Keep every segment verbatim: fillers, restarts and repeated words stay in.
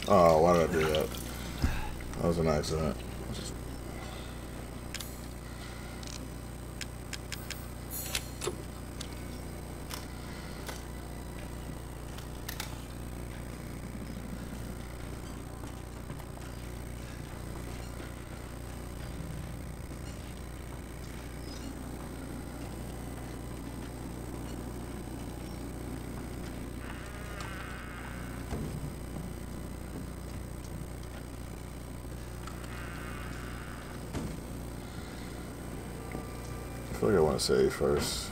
Oh, why did I do that? That was an accident. I feel like I want to save first.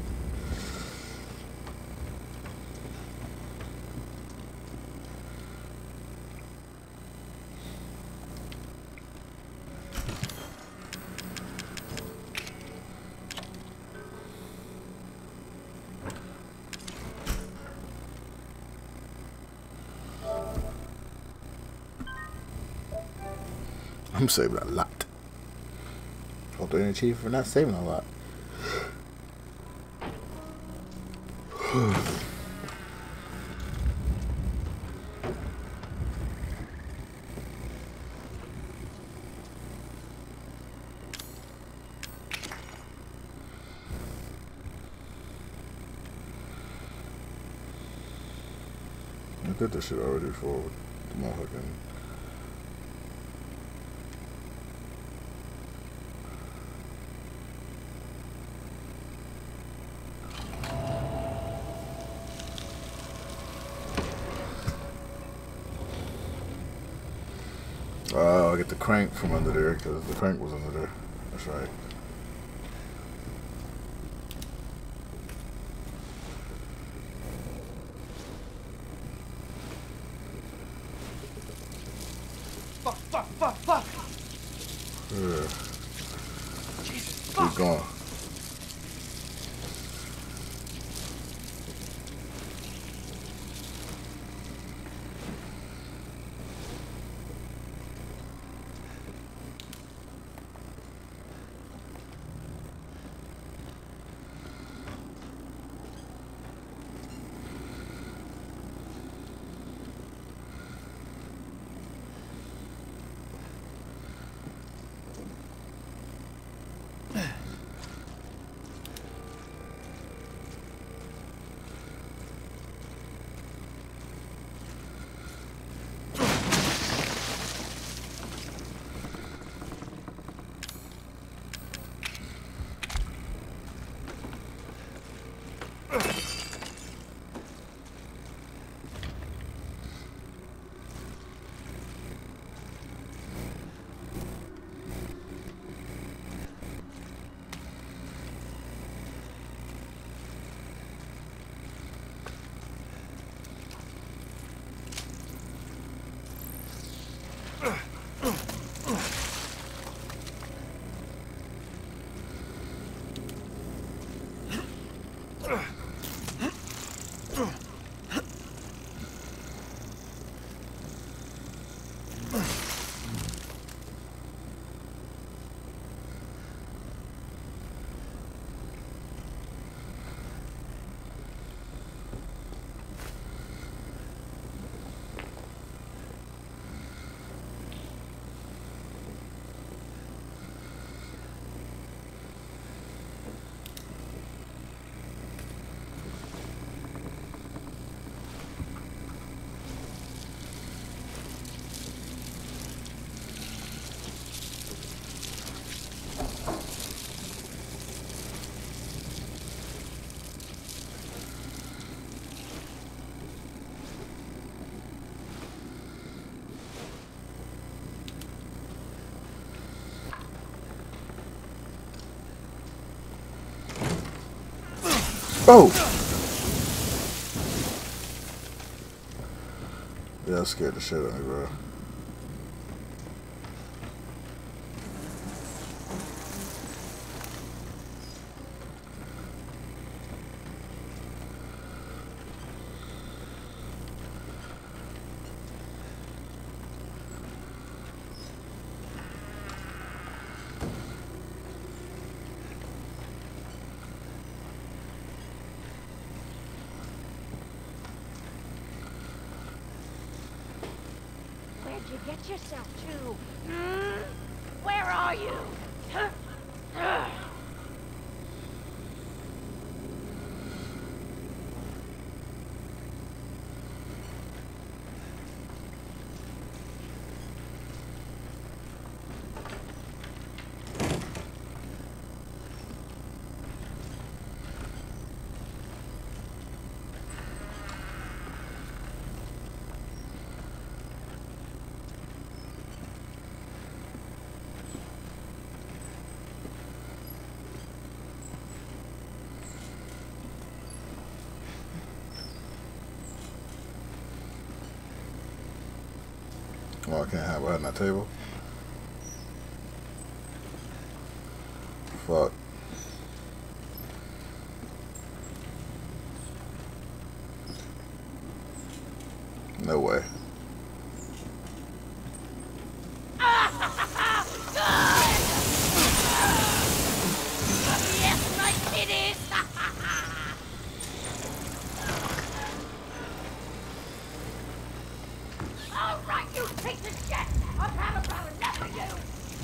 I'm saving a lot. Hope they didn't cheat for not saving a lot. I did this shit already before with the motherfucking. Oh, I get the crank from under there because the crank was under there. That's right. Fuck, fuck, fuck, fuck. Yeah. Jesus, Keep fuck. going. Oh! Yeah, that scared the shit out of me, bro. What'd you get yourself to? Hmm? Where are you? Huh? Ugh. Oh, I can't have it on that table. Fuck. No way. Yes, my kiddies! All right, you piece of shit! I've had about enough of you!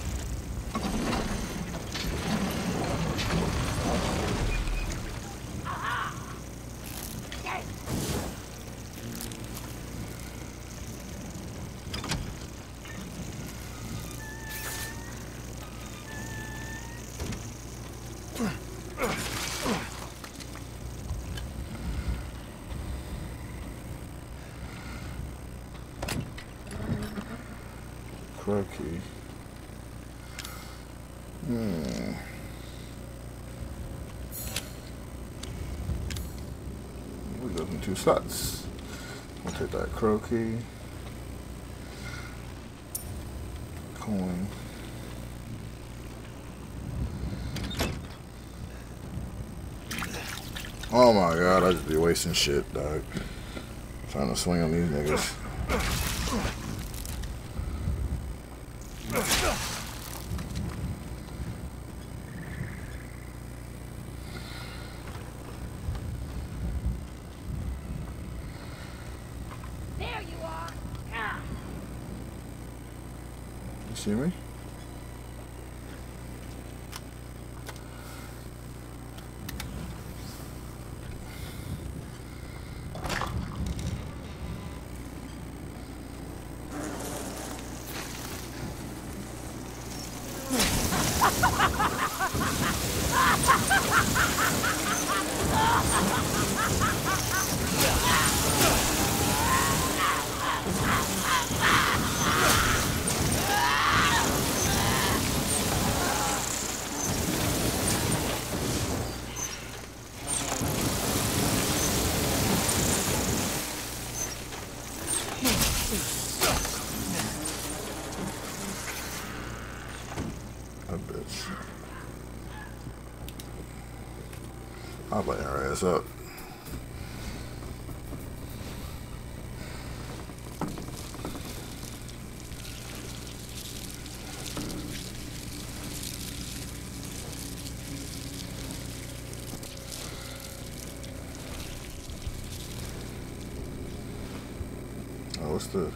Aha! Yes! Croaky. Hmm. We got in two slots. We'll take that croaky. Coin. Oh my god, I just be wasting shit, dog. Trying to swing on these niggas. There you are! Ah. You see me? That bitch. I'll light her ass up. Oh, what's the...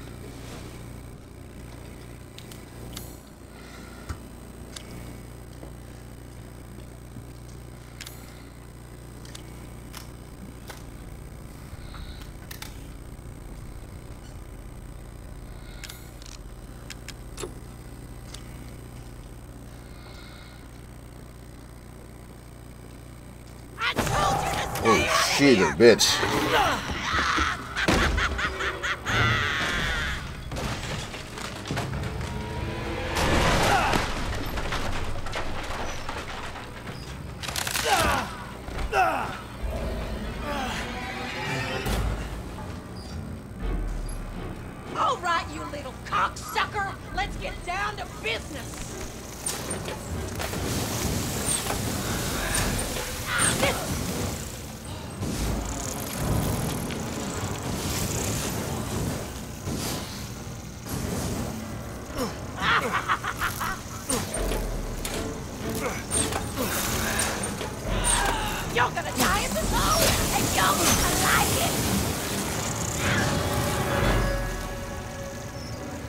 I told you to stay Oh, out shit, here. a bitch. All right, you little cocksucker, let's get down to business. You're gonna die at the hole, and you're gonna like it.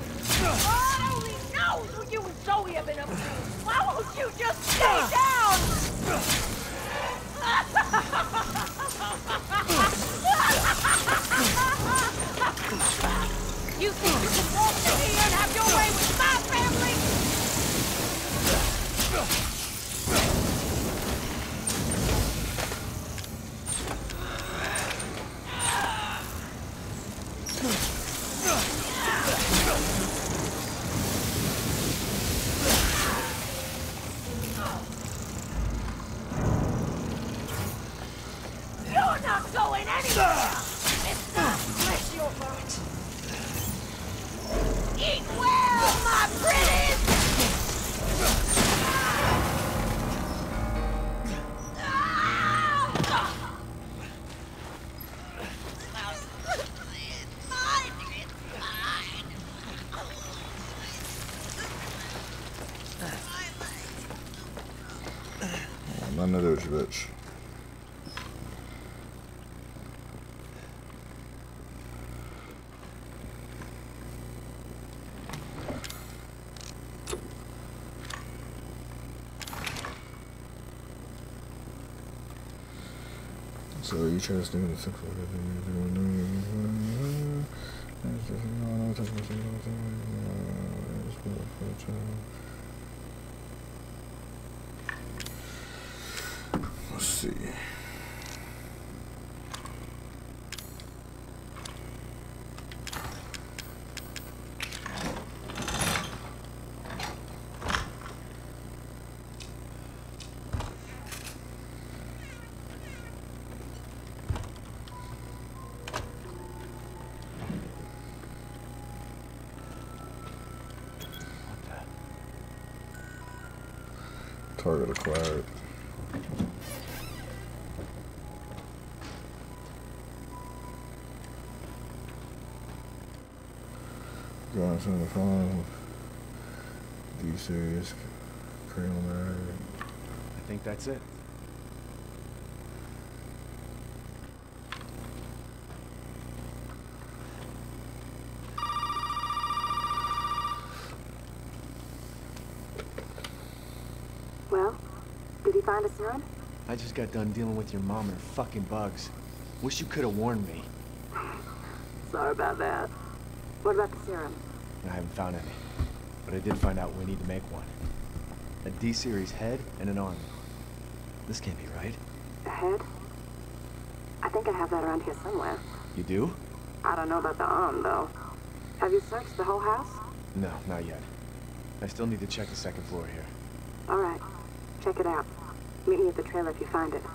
You think you can walk through here and have your way with my family? You're not going anywhere! Mister, bless your heart. Eat well, my pretties! It's mine! It's mine! None of those, bitch. So you try to stay with the sexual let's see. Target acquired. Going from the phone. D-Series. Cranial mag. I think that's it. Well, did he find a serum? I just got done dealing with your mom and her fucking bugs. Wish you could have warned me. Sorry about that. What about the serum? I haven't found any. But I did find out we need to make one. A D-Series head and an arm. This can't be right. A head? I think I have that around here somewhere. You do? I don't know about the arm, though. Have you searched the whole house? No, not yet. I still need to check the second floor here. All right. Check it out. Meet me at the trailer if you find it.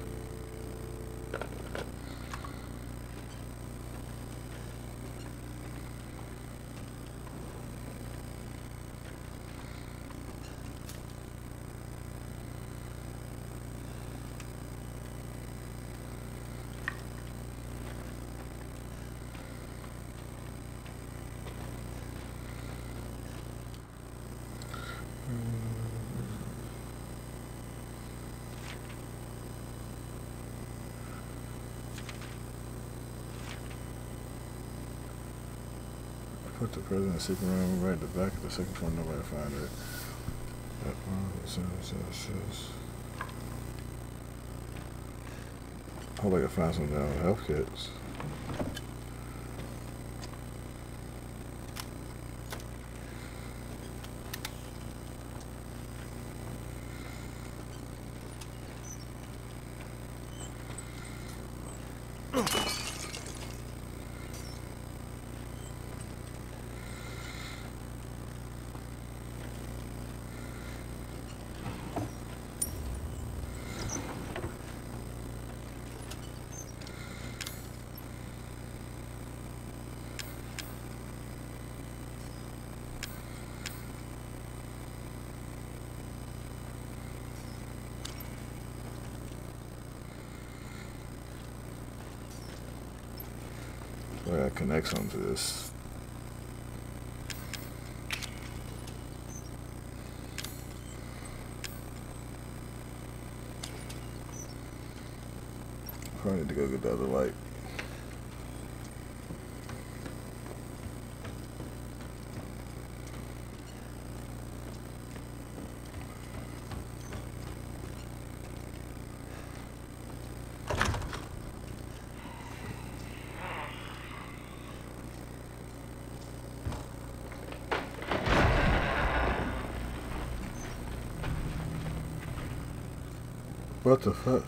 Put the president's secret room right at the back of the second floor. Nobody find it. That one, so, so, so. Hope I can find some down health kits. Where that connects onto this. Probably need to go get the other light. What the fuck?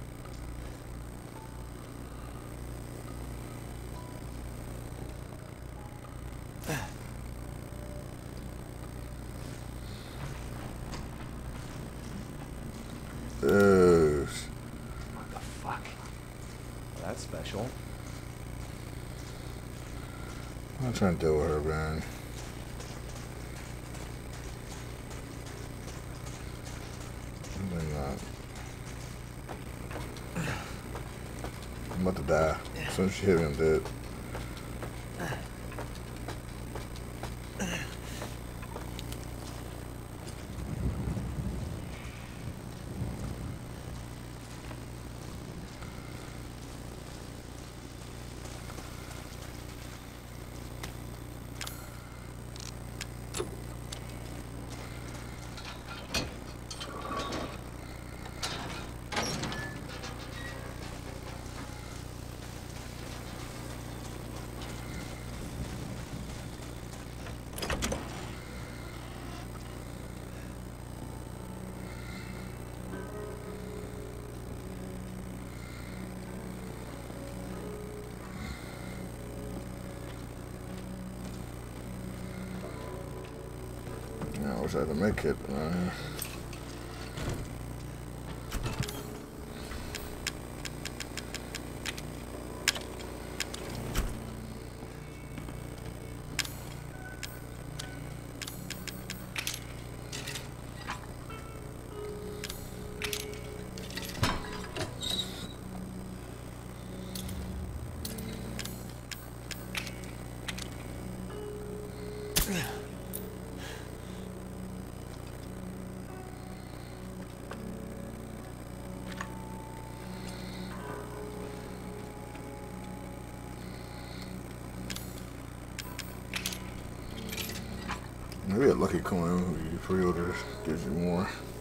Uh, What the fuck? Well, that's special. I'm not trying to deal with her, man. I'm not. I'm about to die. As soon as she hit me, I'm dead. I wish I had to make it, man. Maybe a lucky coin when you pre-order gives you more.